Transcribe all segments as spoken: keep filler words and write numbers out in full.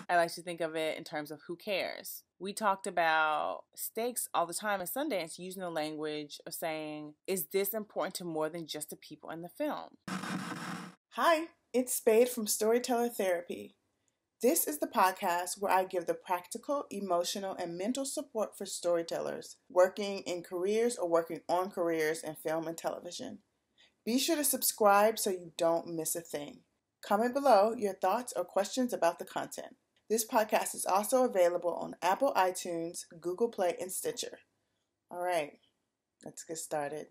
I like to think of it in terms of who cares. We talked about stakes all the time at Sundance, using the language of saying, is this important to more than just the people in the film? Hi, it's Spade from Storyteller Therapy. This is the podcast where I give the practical, emotional, and mental support for storytellers working in careers or working on careers in film and television. Be sure to subscribe so you don't miss a thing. Comment below your thoughts or questions about the content. This podcast is also available on Apple iTunes, Google Play, and Stitcher. All right, let's get started.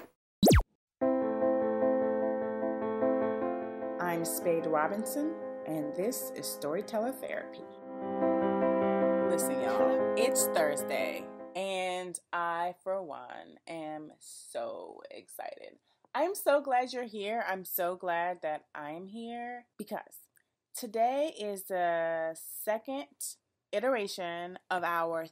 I'm Spade Robinson, and this is Storyteller Therapy. Listen, y'all, it's Thursday, and I, for one, am so excited. I'm so glad you're here. I'm so glad that I'm here because today is the second iteration of our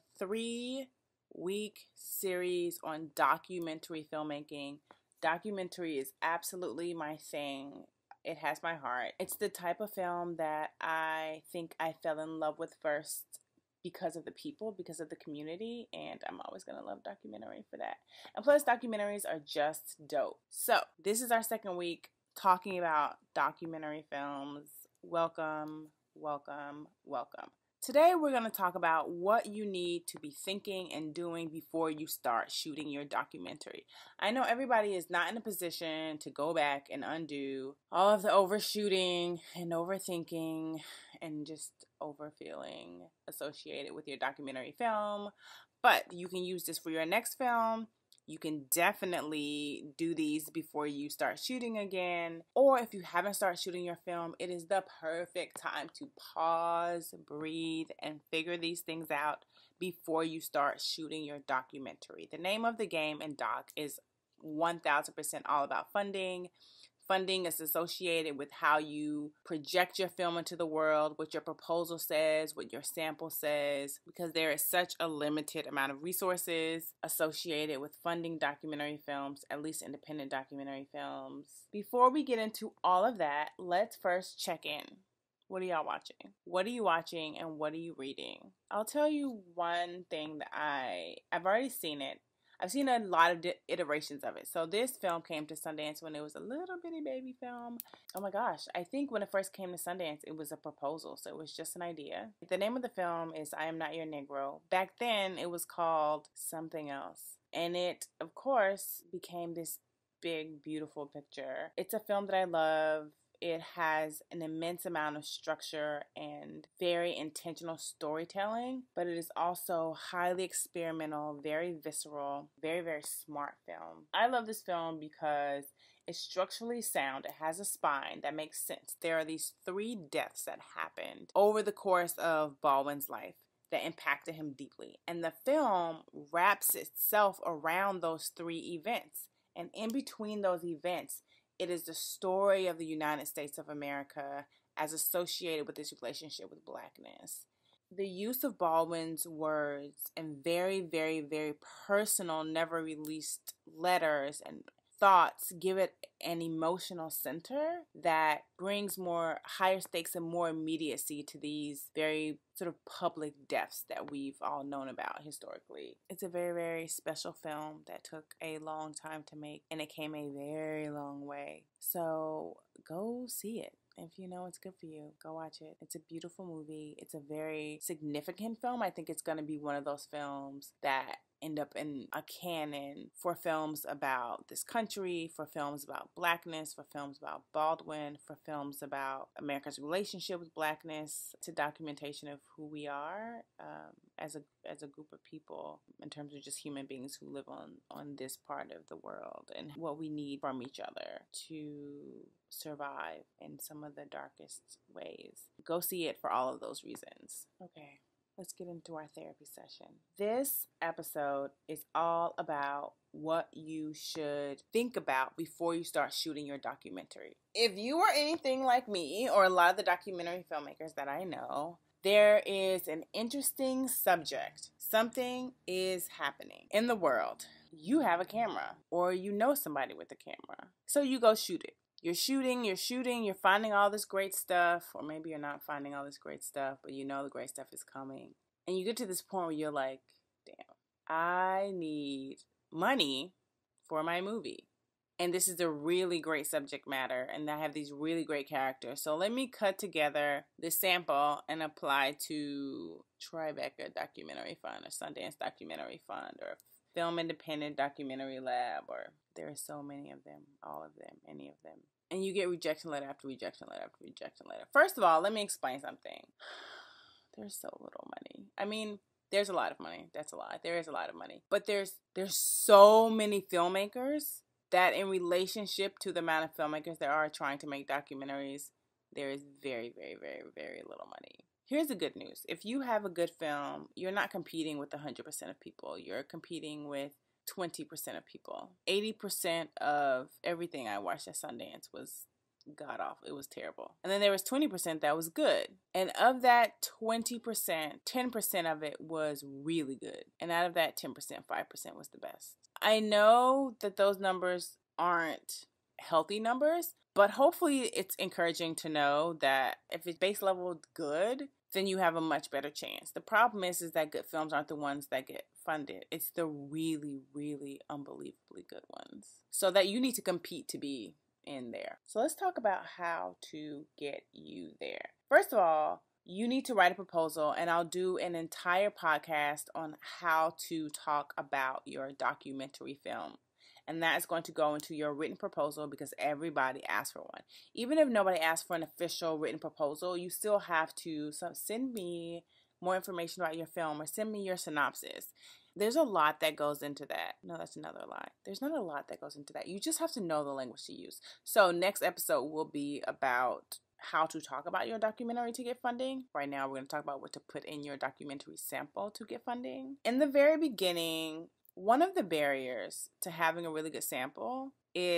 three-week series on documentary filmmaking. Documentary is absolutely my thing. It has my heart. It's the type of film that I think I fell in love with first because of the people, because of the community, and I'm always going to love documentary for that. And plus, documentaries are just dope. So, this is our second week talking about documentary films. Welcome, welcome, welcome. Today, we're going to talk about what you need to be thinking and doing before you start shooting your documentary. I know everybody is not in a position to go back and undo all of the overshooting and overthinking and just overfeeling associated with your documentary film, but you can use this for your next film. You can definitely do these before you start shooting again. Or if you haven't started shooting your film, it is the perfect time to pause, breathe, and figure these things out before you start shooting your documentary. The name of the game in doc is one thousand percent all about funding. Funding is associated with how you project your film into the world, what your proposal says, what your sample says, because there is such a limited amount of resources associated with funding documentary films, at least independent documentary films. Before we get into all of that, let's first check in. What are y'all watching? What are you watching and what are you reading? I'll tell you one thing that I, I've already seen it. I've seen a lot of di- iterations of it. So this film came to Sundance when it was a little bitty baby film. Oh my gosh. I think when it first came to Sundance, it was a proposal. So it was just an idea. The name of the film is I Am Not Your Negro. Back then, it was called something else. And it, of course, became this big, beautiful picture. It's a film that I love. It has an immense amount of structure and very intentional storytelling, but it is also highly experimental, very visceral, very, very smart film. I love this film because it's structurally sound. It has a spine that makes sense. There are these three deaths that happened over the course of Baldwin's life that impacted him deeply. And the film wraps itself around those three events. And in between those events, it is the story of the United States of America as associated with this relationship with Blackness. The use of Baldwin's words and very, very, very personal, never released letters and thoughts give it an emotional center that brings more higher stakes and more immediacy to these very sort of public deaths that we've all known about historically. It's a very, very special film that took a long time to make, and it came a very long way. So go see it. If you know it's good for you, go watch it. It's a beautiful movie. It's a very significant film. I think it's going to be one of those films that end up in a canon for films about this country, for films about Blackness, for films about Baldwin, for films about America's relationship with Blackness. It's a documentation of who we are um, as a as a group of people in terms of just human beings who live on, on this part of the world and what we need from each other to survive in some of the darkest ways. Go see it for all of those reasons. Okay. Let's get into our therapy session. This episode is all about what you should think about before you start shooting your documentary. If you are anything like me or a lot of the documentary filmmakers that I know, there is an interesting subject. Something is happening in the world. You have a camera or you know somebody with a camera. So you go shoot it. You're shooting, you're shooting, you're finding all this great stuff, or maybe you're not finding all this great stuff, but you know the great stuff is coming. And you get to this point where you're like, damn, I need money for my movie. And this is a really great subject matter, and I have these really great characters. So let me cut together this sample and apply to Tribeca Documentary Fund, or Sundance Documentary Fund, or Film Independent Documentary Lab, or there are so many of them, all of them, any of them. And you get rejection letter after rejection letter after rejection letter. First of all, let me explain something. There's so little money. I mean, there's a lot of money. That's a lot. There is a lot of money. But there's there's so many filmmakers that in relationship to the amount of filmmakers there are trying to make documentaries, there is very, very, very, very little money. Here's the good news. If you have a good film, you're not competing with one hundred percent of people. You're competing with twenty percent of people. eighty percent of everything I watched at Sundance was god awful. It was terrible. And then there was twenty percent that was good. And of that twenty percent, ten percent of it was really good. And out of that ten percent, five percent was the best. I know that those numbers aren't healthy numbers, but hopefully it's encouraging to know that if it's base level good, then you have a much better chance. The problem is, is that good films aren't the ones that get funded. It's the really, really unbelievably good ones. So that you need to compete to be in there. So let's talk about how to get you there. First of all, you need to write a proposal, and I'll do an entire podcast on how to talk about your documentary film. And that is going to go into your written proposal because everybody asks for one. Even if nobody asks for an official written proposal, you still have to send me more information about your film or send me your synopsis. There's a lot that goes into that. No, that's another lie. There's not a lot that goes into that. You just have to know the language to use. So next episode will be about how to talk about your documentary to get funding. Right now, we're going to talk about what to put in your documentary sample to get funding. In the very beginning, one of the barriers to having a really good sample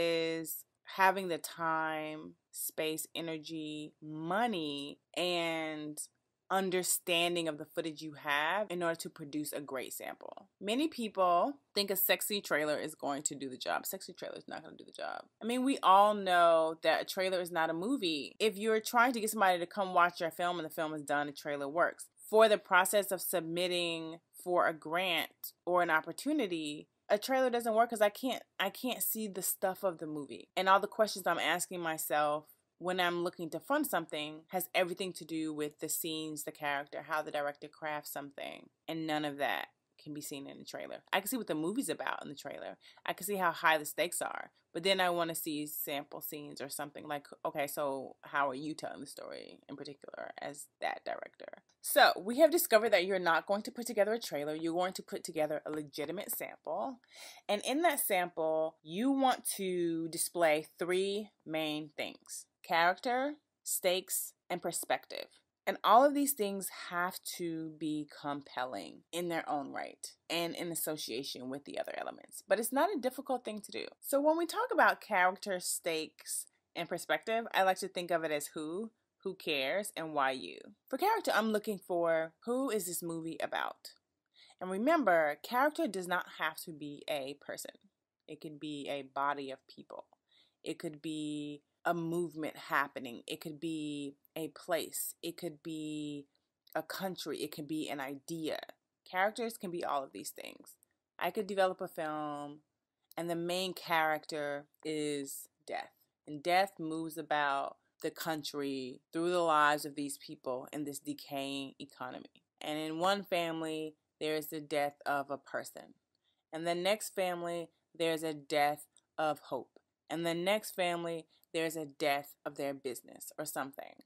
is having the time, space, energy, money, and understanding of the footage you have in order to produce a great sample. Many people think a sexy trailer is going to do the job. Sexy trailer is not going to do the job. I mean, we all know that a trailer is not a movie. If you're trying to get somebody to come watch your film and the film is done, a trailer works. For the process of submitting for a grant or an opportunity, a trailer doesn't work because I can't I can't see the stuff of the movie. And all the questions I'm asking myself when I'm looking to fund something has everything to do with the scenes, the character, how the director crafts something. And none of that can be seen in the trailer. I can see what the movie's about in the trailer. I can see how high the stakes are. But then I want to see sample scenes or something like, okay, so how are you telling the story in particular as that director? So we have discovered that you're not going to put together a trailer. You're going to put together a legitimate sample. And in that sample, you want to display three main things: character, stakes, and perspective. And all of these things have to be compelling in their own right and in association with the other elements. But it's not a difficult thing to do. So when we talk about character, stakes, and perspective, I like to think of it as who, who cares, and why you. For character, I'm looking for who is this movie about? And remember, character does not have to be a person. It could be a body of people. It could be a movement happening. It could be a place. It could be a country. It could be an idea. Characters can be all of these things. I could develop a film and the main character is death. And death moves about the country through the lives of these people in this decaying economy. And in one family, there is the death of a person. And the next family, there's a death of hope. And the next family, there's a death of their business or something.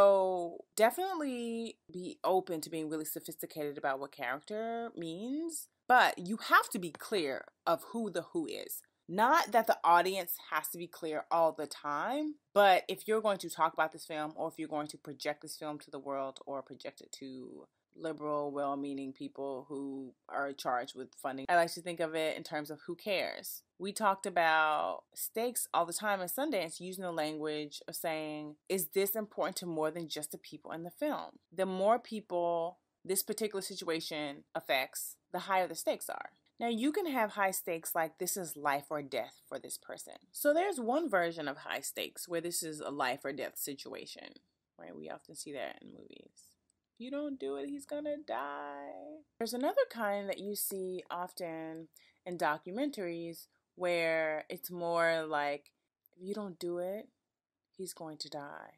So definitely be open to being really sophisticated about what character means, but you have to be clear of who the who is. Not that the audience has to be clear all the time, but if you're going to talk about this film, or if you're going to project this film to the world or project it to liberal, well-meaning people who are charged with funding, I like to think of it in terms of who cares. We talked about stakes all the time at Sundance, using the language of saying, is this important to more than just the people in the film? The more people this particular situation affects, the higher the stakes are. Now, you can have high stakes like this is life or death for this person. So there's one version of high stakes where this is a life or death situation, right? We often see that in movies. If you don't do it, he's gonna die. There's another kind that you see often in documentaries where it's more like, if you don't do it, he's going to die.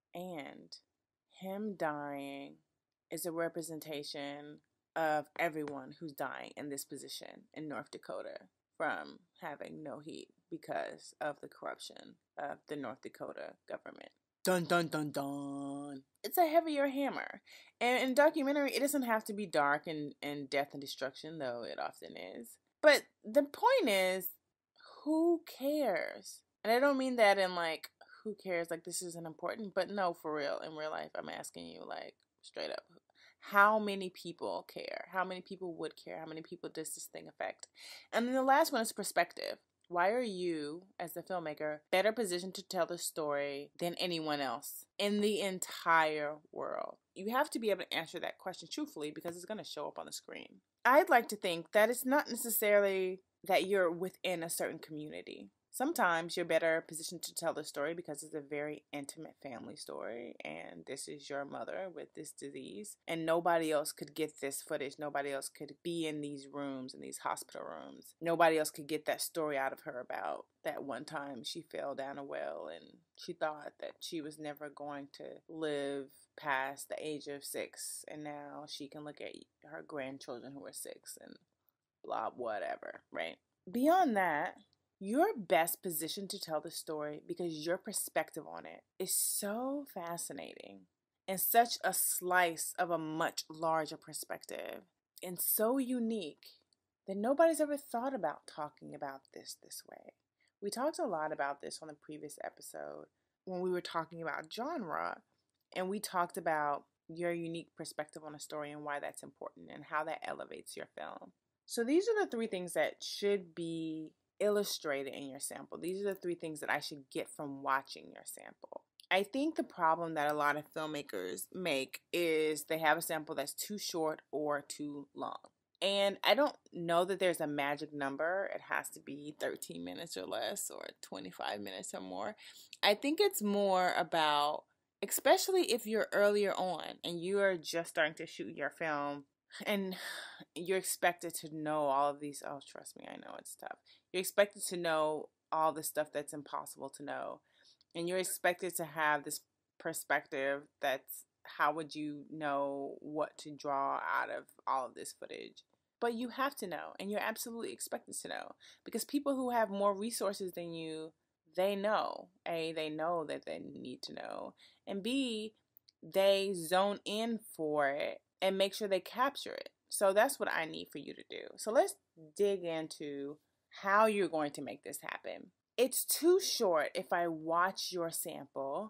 And him dying is a representation of everyone who's dying in this position in North Dakota from having no heat because of the corruption of the North Dakota government. Dun dun dun dun. It's a heavier hammer. And in documentary, it doesn't have to be dark and, and death and destruction, though it often is. But the point is, who cares? And I don't mean that in like, who cares, like this isn't important, but no, for real, in real life, I'm asking you like straight up, how many people care? How many people would care? How many people does this thing affect? And then the last one is perspective. Why are you, as the filmmaker, better positioned to tell the story than anyone else in the entire world? You have to be able to answer that question truthfully because it's going to show up on the screen. I'd like to think that it's not necessarily that you're within a certain community. Sometimes you're better positioned to tell the story because it's a very intimate family story and this is your mother with this disease and nobody else could get this footage. Nobody else could be in these rooms, in these hospital rooms. Nobody else could get that story out of her about that one time she fell down a well and she thought that she was never going to live past the age of six and now she can look at her grandchildren who are six and blah, whatever, right? Beyond that, you're best positioned to tell the story because your perspective on it is so fascinating and such a slice of a much larger perspective and so unique that nobody's ever thought about talking about this this way. We talked a lot about this on the previous episode when we were talking about genre, and we talked about your unique perspective on a story and why that's important and how that elevates your film. So these are the three things that should be illustrated in your sample. These are the three things that I should get from watching your sample. I think the problem that a lot of filmmakers make is they have a sample that's too short or too long. And I don't know that there's a magic number. It has to be thirteen minutes or less or twenty-five minutes or more. I think it's more about, especially if you're earlier on and you are just starting to shoot your film and you're expected to know all of these. Oh, trust me, I know it's tough. You're expected to know all the stuff that's impossible to know. And you're expected to have this perspective that's, how would you know what to draw out of all of this footage? But you have to know, and you're absolutely expected to know. Because people who have more resources than you, they know. A, they know that they need to know. And B, they zone in for it and make sure they capture it. So that's what I need for you to do. So let's dig into how you're going to make this happen. It's too short if I watch your sample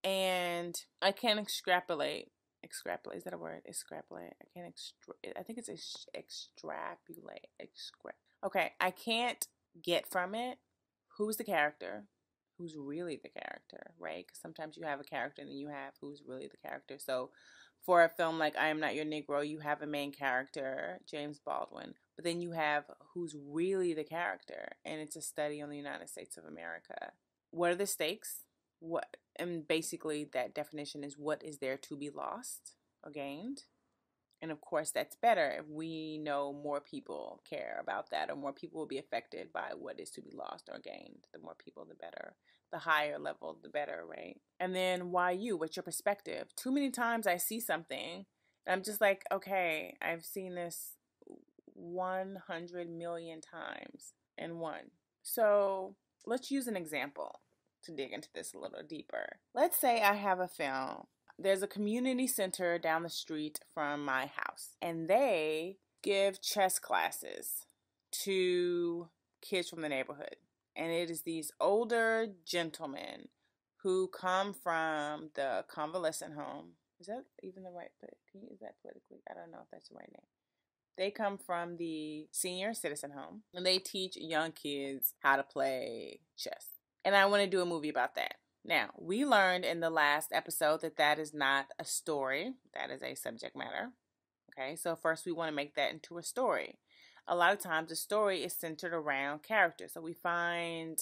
and I can't extrapolate. Extrapolate, is that a word? Extrapolate. I can't extra. I think it's ex- extrapolate. Extra. Okay, I can't get from it who's the character, who's really the character, right? Because sometimes you have a character and then you have who's really the character. So for a film like I Am Not Your Negro, you have a main character, James Baldwin, but then you have who's really the character, and it's a study on the United States of America. What are the stakes? What, and basically that definition is what is there to be lost or gained? And of course, that's better if we know more people care about that, or more people will be affected by what is to be lost or gained. The more people, the better. The higher level, the better, right? And then why you? What's your perspective? Too many times I see something and I'm just like, okay, I've seen this one hundred million times and one. So let's use an example to dig into this a little deeper. Let's say I have a film. There's a community center down the street from my house, and they give chess classes to kids from the neighborhood. And it is these older gentlemen who come from the convalescent home. Is that even the right, can you use that politically? I don't know if that's the right name. They come from the senior citizen home, and they teach young kids how to play chess. And I want to do a movie about that. Now, we learned in the last episode that that is not a story. That is a subject matter. Okay, so first we want to make that into a story. a lot of times the story is centered around characters. So we find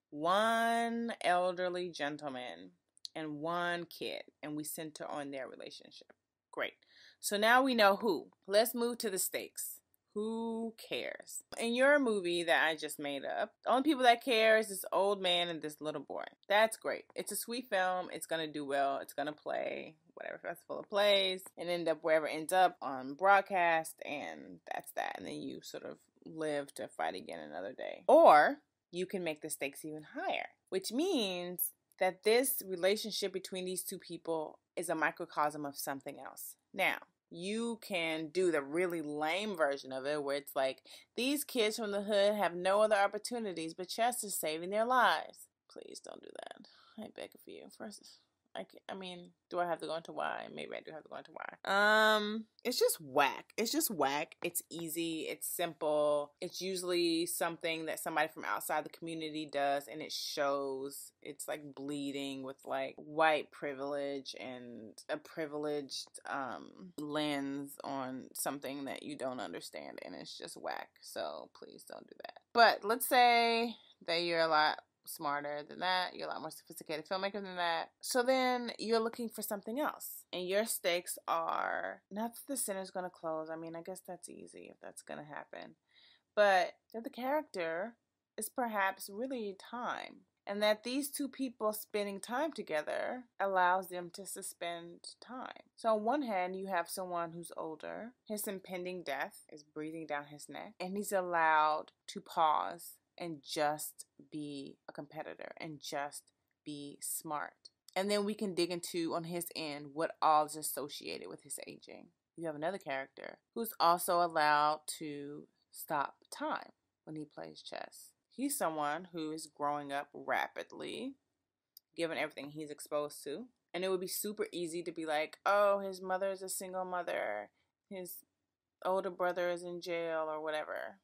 one elderly gentleman and one kid, and we center on their relationship. Great. So now we know who. Let's move to the stakes. Who cares? In your movie that I just made up, the only people that care is this old man and this little boy. That's great. It's a sweet film. It's going to do well. It's going to play whatever festival it plays and end up wherever it ends up on broadcast, and that's that. And then you sort of live to fight again another day. Or you can make the stakes even higher, which means that this relationship between these two people is a microcosm of something else. Now, you can do the really lame version of it where it's like, these kids from the hood have no other opportunities, but Chester's saving their lives. Please don't do that. I beg of you. First, I, can, I mean, do I have to go into why? Maybe I do have to go into why. Um, it's just whack. It's just whack. It's easy. It's simple. It's usually something that somebody from outside the community does, and it shows. It's like bleeding with like white privilege and a privileged um, lens on something that you don't understand, and it's just whack. So please don't do that. But let's say that you're a lot smarter than that, you're a lot more sophisticated filmmaker than that, so then you're looking for something else, and your stakes are not that the center's going to close. I mean, I guess that's easy if that's going to happen, but that the character is perhaps really time, and that these two people spending time together allows them to suspend time. So on one hand, you have someone who's older, his impending death is breathing down his neck, and he's allowed to pause and just be a competitor and just be smart. And then we can dig into, on his end, what all is associated with his aging. You have another character who's also allowed to stop time when he plays chess. He's someone who is growing up rapidly, given everything he's exposed to. And it would be super easy to be like, oh, his mother is a single mother, his older brother is in jail or whatever.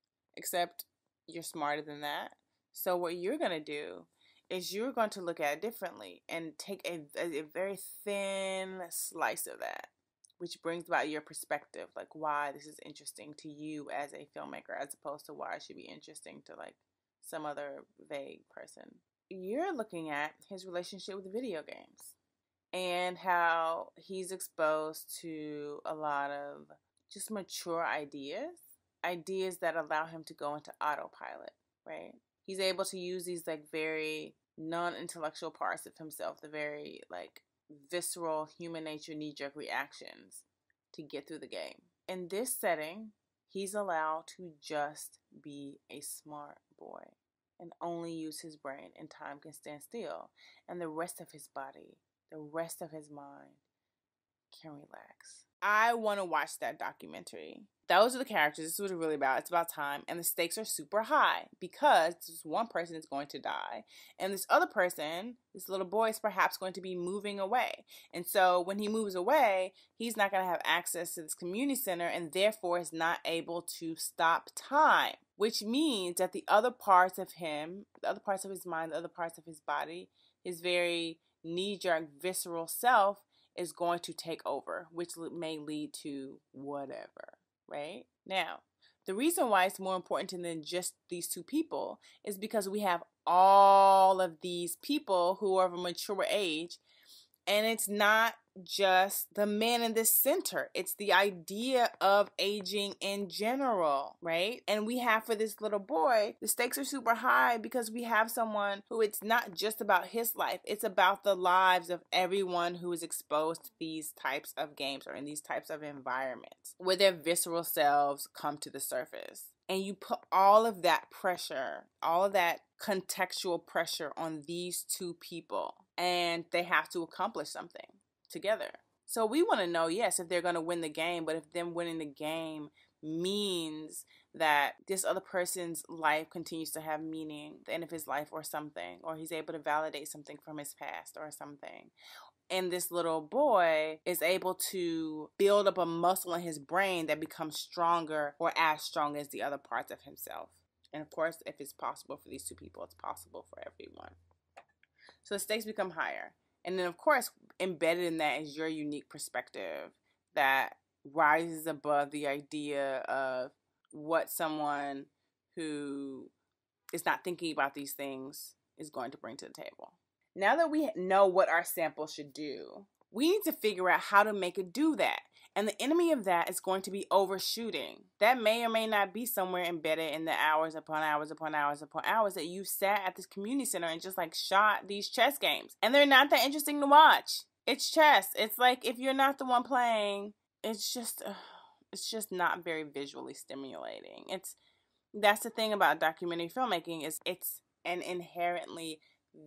Except you're smarter than that. So what you're going to do is you're going to look at it differently and take a, a, a very thin slice of that, which brings about your perspective, like why this is interesting to you as a filmmaker, as opposed to why it should be interesting to like some other vague person. You're looking at his relationship with video games and how he's exposed to a lot of just mature ideas. Ideas that allow him to go into autopilot, right? He's able to use these like very non-intellectual parts of himself, the very like visceral human nature knee-jerk reactions to get through the game. In this setting, he's allowed to just be a smart boy and only use his brain, and time can stand still. And the rest of his body, the rest of his mind can relax. I want to watch that documentary. Those are the characters. This is what it's really about. It's about time. And the stakes are super high because this one person is going to die. And this other person, this little boy, is perhaps going to be moving away. And so when he moves away, he's not going to have access to this community center and therefore is not able to stop time. Which means that the other parts of him, the other parts of his mind, the other parts of his body, his very knee-jerk, visceral self is going to take over, which may lead to whatever. Right? Now, the reason why it's more important than just these two people is because we have all of these people who are of a mature age, and it's not just the man in this center. It's the idea of aging in general, right? And we have for this little boy, the stakes are super high because we have someone who it's not just about his life. It's about the lives of everyone who is exposed to these types of games or in these types of environments where their visceral selves come to the surface. And you put all of that pressure, all of that contextual pressure on these two people, and they have to accomplish something together. So we want to know, yes, if they're going to win the game, but if them winning the game means that this other person's life continues to have meaning, the end of his life or something, or he's able to validate something from his past or something. And this little boy is able to build up a muscle in his brain that becomes stronger or as strong as the other parts of himself. And of course, if it's possible for these two people, it's possible for everyone. So the stakes become higher. And then, of course, embedded in that is your unique perspective that rises above the idea of what someone who is not thinking about these things is going to bring to the table. Now that we know what our sample should do, we need to figure out how to make it do that. And the enemy of that is going to be overshooting. That may or may not be somewhere embedded in the hours upon hours upon hours upon hours that you sat at this community center and just like shot these chess games. And they're not that interesting to watch. It's chess. It's like if you're not the one playing, it's just, uh, it's just not very visually stimulating. It's, that's the thing about documentary filmmaking is it's an inherently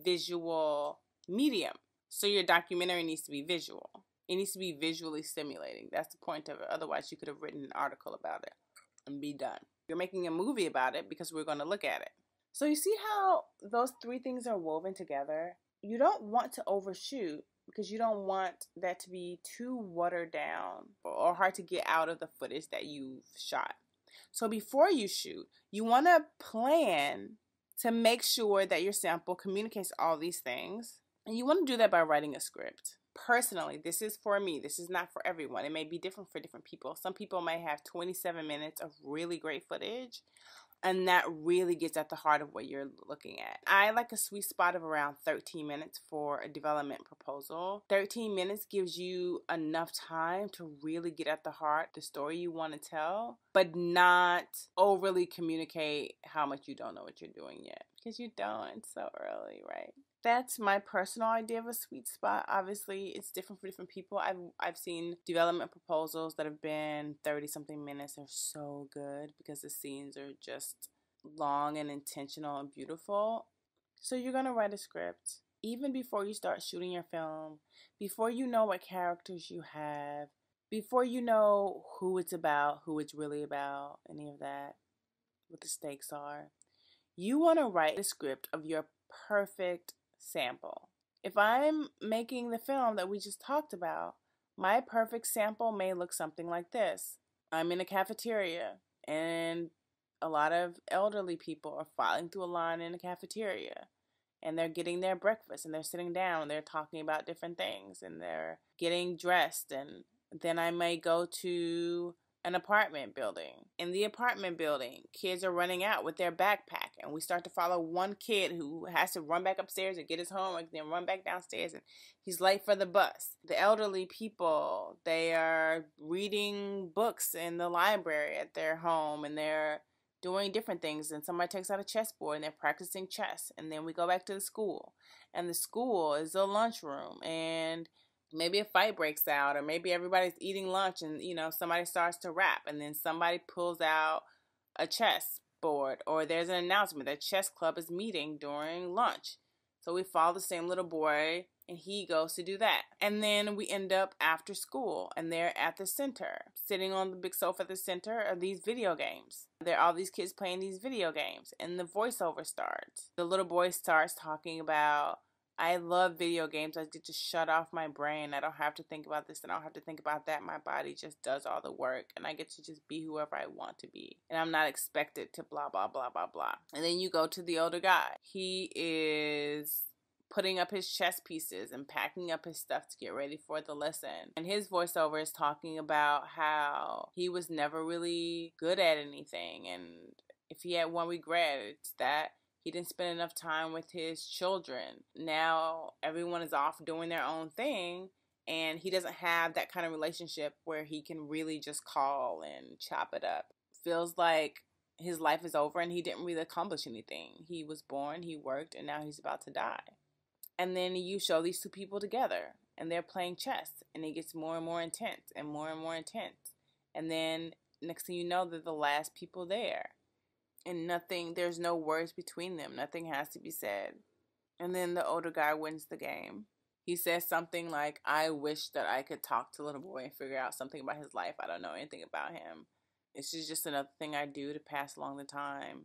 visual medium. So your documentary needs to be visual. It needs to be visually stimulating. That's the point of it. Otherwise, you could have written an article about it and be done. You're making a movie about it because we're going to look at it. So you see how those three things are woven together? You don't want to overshoot because you don't want that to be too watered down or hard to get out of the footage that you've shot. So before you shoot, you want to plan to make sure that your sample communicates all these things. And you want to do that by writing a script. Personally, this is for me. This is not for everyone. It may be different for different people. Some people may have twenty-seven minutes of really great footage, and that really gets at the heart of what you're looking at. I like a sweet spot of around thirteen minutes for a development proposal. thirteen minutes gives you enough time to really get at the heart, the story you want to tell, but not overly communicate how much you don't know what you're doing yet. Because you don't. It's so early, right? That's my personal idea of a sweet spot. Obviously, it's different for different people. I've I've seen development proposals that have been thirty-something minutes. They're so good because the scenes are just long and intentional and beautiful. So you're going to write a script. Even before you start shooting your film, before you know what characters you have, before you know who it's about, who it's really about, any of that, what the stakes are, you want to write a script of your perfect sample. If I'm making the film that we just talked about, my perfect sample may look something like this. I'm in a cafeteria and a lot of elderly people are filing through a line in a cafeteria and they're getting their breakfast and they're sitting down and they're talking about different things and they're getting dressed. And then I may go to an apartment building. In the apartment building, kids are running out with their backpack, and we start to follow one kid who has to run back upstairs and get his homework, then run back downstairs, and he's late for the bus. The elderly people, they are reading books in the library at their home, and they're doing different things, and somebody takes out a chessboard and they're practicing chess. And then we go back to the school, and the school is a lunchroom, and maybe a fight breaks out, or maybe everybody's eating lunch and, you know, somebody starts to rap and then somebody pulls out a chess board, or there's an announcement that chess club is meeting during lunch. So we follow the same little boy and he goes to do that. And then we end up after school and they're at the center. Sitting on the big sofa at the center are these video games. There are all these kids playing these video games and the voiceover starts. The little boy starts talking about, I love video games. I get to shut off my brain. I don't have to think about this and I don't have to think about that. My body just does all the work and I get to just be whoever I want to be. And I'm not expected to blah, blah, blah, blah, blah. And then you go to the older guy. He is putting up his chess pieces and packing up his stuff to get ready for the lesson. And his voiceover is talking about how he was never really good at anything. And if he had one regret, it's that he didn't spend enough time with his children. Now everyone is off doing their own thing, and he doesn't have that kind of relationship where he can really just call and chop it up. Feels like his life is over and he didn't really accomplish anything. He was born, he worked, and now he's about to die. And then you show these two people together, and they're playing chess, and it gets more and more intense and more and more intense. And then next thing you know, they're the last people there. And nothing, there's no words between them. Nothing has to be said. And then the older guy wins the game. He says something like, I wish that I could talk to little boy and figure out something about his life. I don't know anything about him. This is just another thing I do to pass along the time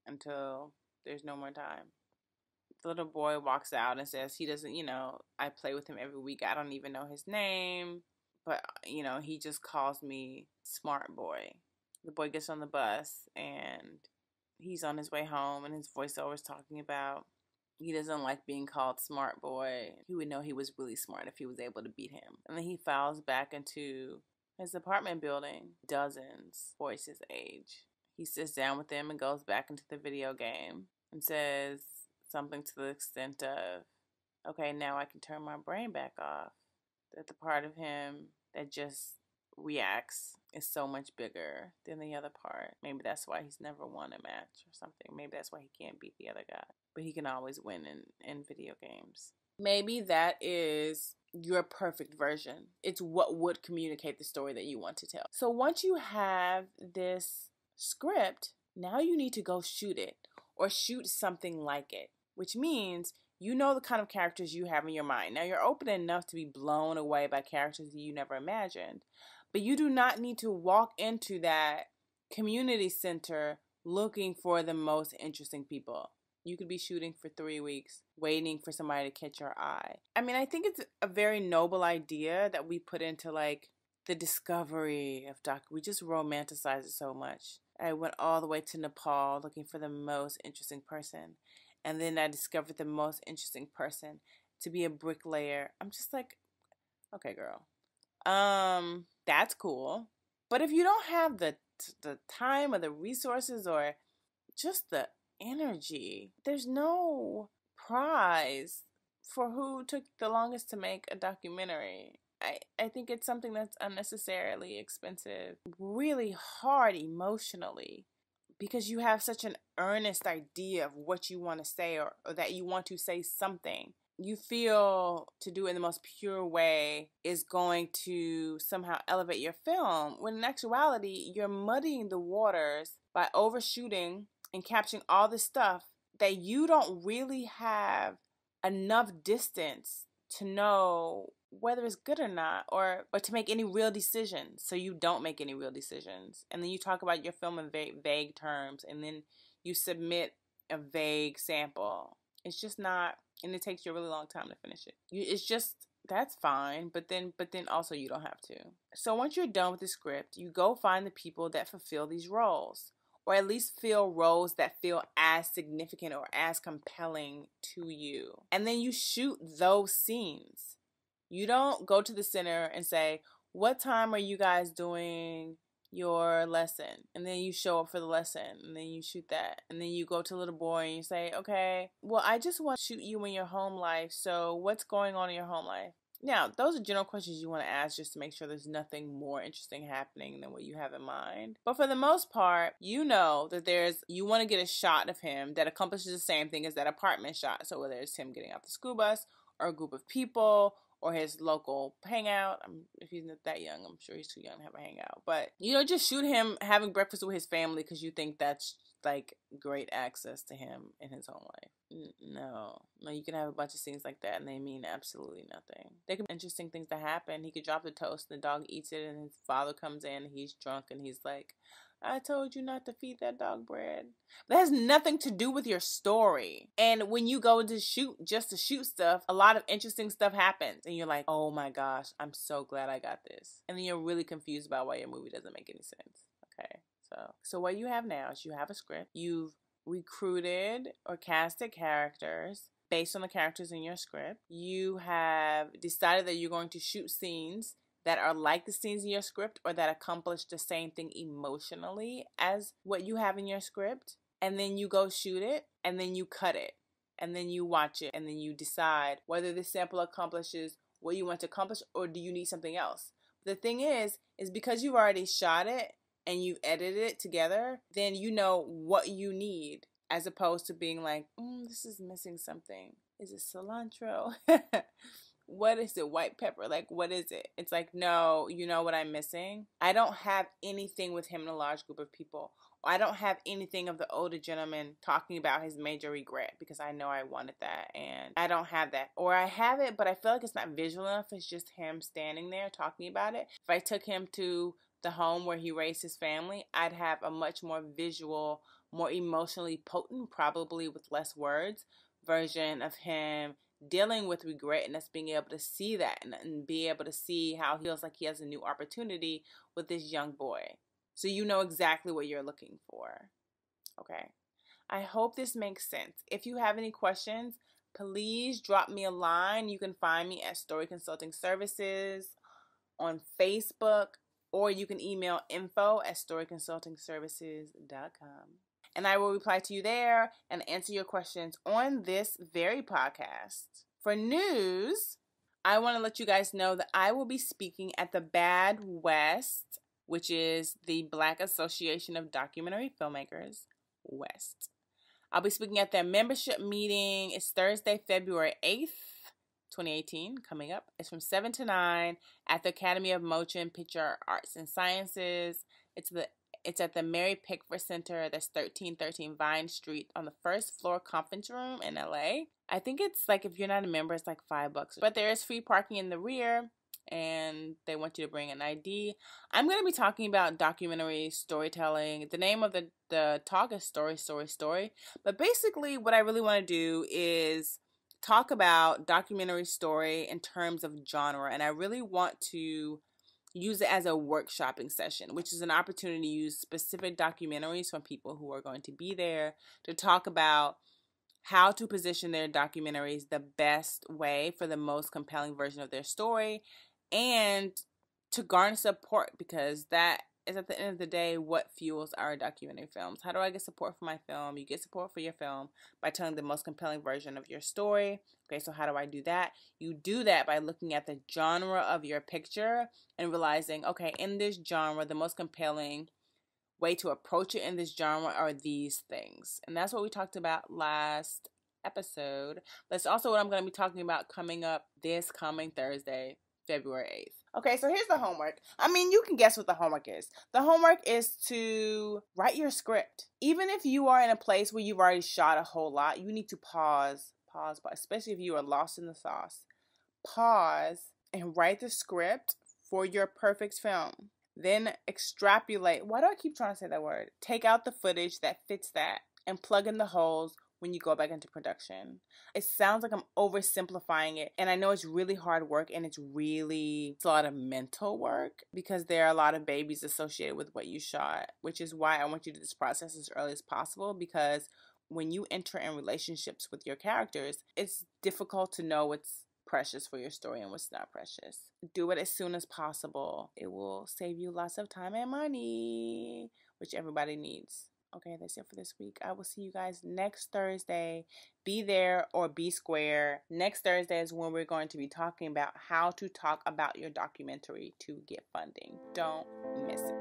until there's no more time. The little boy walks out and says he doesn't, you know, I play with him every week. I don't even know his name. But, you know, he just calls me Smart Boy. The boy gets on the bus and he's on his way home, and his voiceover is talking about he doesn't like being called Smart Boy. He would know he was really smart if he was able to beat him. And then he files back into his apartment building. Dozens twice his age. he sits down with them and goes back into the video game and says something to the extent of, okay, now I can turn my brain back off. That the part of him that just reacts is so much bigger than the other part. Maybe that's why he's never won a match or something. Maybe that's why he can't beat the other guy. But he can always win in, in video games. Maybe that is your perfect version. It's what would communicate the story that you want to tell. So once you have this script, now you need to go shoot it or shoot something like it, which means you know the kind of characters you have in your mind. Now, you're open enough to be blown away by characters that you never imagined, but you do not need to walk into that community center looking for the most interesting people. You could be shooting for three weeks, waiting for somebody to catch your eye. I mean, I think it's a very noble idea that we put into, like, the discovery of doc. We just romanticize it so much. I went all the way to Nepal looking for the most interesting person. And then I discovered the most interesting person to be a bricklayer. I'm just like, okay, girl. Um, that's cool. But if you don't have the the time or the resources or just the energy, there's no prize for who took the longest to make a documentary. I, I think it's something that's unnecessarily expensive, really hard emotionally, because you have such an earnest idea of what you want to say, or, or that you want to say something. You feel to do it in the most pure way is going to somehow elevate your film, when in actuality, you're muddying the waters by overshooting and capturing all this stuff that you don't really have enough distance to know whether it's good or not, or or to make any real decisions. So you don't make any real decisions, and then you talk about your film in vague, vague terms, and then you submit a vague sample. It's just not, and it takes you a really long time to finish it. You, it's just, that's fine, but then but then also you don't have to. So once you're done with the script, you go find the people that fulfill these roles, or at least fill roles that feel as significant or as compelling to you. And then you shoot those scenes. You don't go to the center and say, what time are you guys doing your lesson? And then you show up for the lesson, and then you shoot that. And then you go to a little boy and you say, okay, well, I just want to shoot you in your home life. So what's going on in your home life? Now, those are general questions you want to ask just to make sure there's nothing more interesting happening than what you have in mind. But for the most part, you know that there's, you want to get a shot of him that accomplishes the same thing as that apartment shot. So whether it's him getting off the school bus, or a group of people, or his local hangout. I'm, if he's not that young, I'm sure he's too young to have a hangout. But, you know, just shoot him having breakfast with his family because you think that's, like, great access to him in his home life. No. No, you can have a bunch of scenes like that, and they mean absolutely nothing. There could be interesting things that happen. He could drop the toast, and the dog eats it, and his father comes in, and he's drunk, and he's like, I told you not to feed that dog bread. That has nothing to do with your story. And when you go to shoot, just to shoot stuff, a lot of interesting stuff happens. And you're like, oh my gosh, I'm so glad I got this. And then you're really confused about why your movie doesn't make any sense. Okay, so so what you have now is you have a script. You've recruited or casted characters based on the characters in your script. You have decided that you're going to shoot scenes that are like the scenes in your script, or that accomplish the same thing emotionally as what you have in your script. And then you go shoot it, and then you cut it, and then you watch it, and then you decide whether this sample accomplishes what you want to accomplish, or do you need something else. The thing is, is because you've already shot it and you've edited it together, then you know what you need, as opposed to being like, mm, this is missing something. Is it cilantro? What is it? White pepper? Like, what is it? It's like, no, you know what I'm missing? I don't have anything with him in a large group of people. I don't have anything of the older gentleman talking about his major regret, because I know I wanted that, and I don't have that. Or I have it, but I feel like it's not visual enough. It's just him standing there talking about it. If I took him to the home where he raised his family, I'd have a much more visual, more emotionally potent, probably with less words, version of him dealing with regret, and us being able to see that, and, and be able to see how he feels like he has a new opportunity with this young boy. So you know exactly what you're looking for. Okay. I hope this makes sense. If you have any questions, please drop me a line. You can find me at Story Consulting Services on Facebook, or you can email info at story consulting services dot com. And I will reply to you there and answer your questions on this very podcast. For news, I want to let you guys know that I will be speaking at the Bad West, which is the Black Association of Documentary Filmmakers, West. I'll be speaking at their membership meeting. It's Thursday, February eighth, twenty eighteen, coming up. It's from seven to nine at the Academy of Motion Picture Arts and Sciences. It's the It's at the Mary Pickford Center. That's thirteen thirteen Vine Street on the first floor conference room in L A. I think it's like, if you're not a member, it's like five bucks. But there is free parking in the rear, and they want you to bring an I D. I'm going to be talking about documentary storytelling. The name of the, the talk is Story, Story, Story. But basically, what I really want to do is talk about documentary story in terms of genre. And I really want to use it as a workshopping session, which is an opportunity to use specific documentaries from people who are going to be there to talk about how to position their documentaries the best way for the most compelling version of their story, and to garner support, because that is, at the end of the day, what fuels our documentary films. How do I get support for my film? You get support for your film by telling the most compelling version of your story. Okay, so how do I do that? You do that by looking at the genre of your picture and realizing, okay, in this genre, the most compelling way to approach it in this genre are these things. And that's what we talked about last episode. That's also what I'm going to be talking about coming up this coming Thursday, February eighth. Okay, so here's the homework. I mean, you can guess what the homework is. The homework is to write your script. Even if you are in a place where you've already shot a whole lot, you need to pause, pause, pause, especially if you are lost in the sauce. Pause and write the script for your perfect film. Then extrapolate. Why do I keep trying to say that word? Take out the footage that fits that and plug in the holes when you go back into production. It sounds like I'm oversimplifying it, and I know it's really hard work, and it's really it's a lot of mental work, because there are a lot of babies associated with what you shot, which is why I want you to do this process as early as possible, because when you enter in relationships with your characters, it's difficult to know what's precious for your story and what's not precious. Do it as soon as possible. It will save you lots of time and money, which everybody needs. Okay, that's it for this week. I will see you guys next Thursday. Be there or be square. Next Thursday is when we're going to be talking about how to talk about your documentary to get funding. Don't miss it.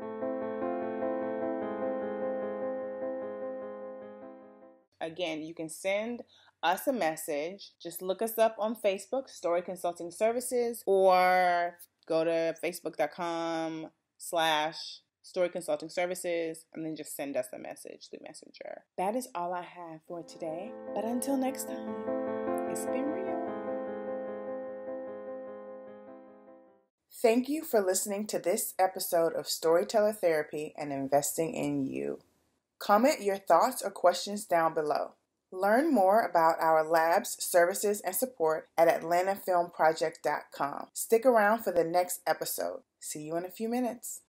Again, you can send us a message. Just look us up on Facebook, Story Consulting Services, or go to facebook.com slash Story Consulting Services, and then just send us a message through Messenger. That is all I have for today. But until next time, it's been real. Thank you for listening to this episode of Storyteller Therapy and Investing in You. Comment your thoughts or questions down below. Learn more about our labs, services, and support at atlanta film project dot com. Stick around for the next episode. See you in a few minutes.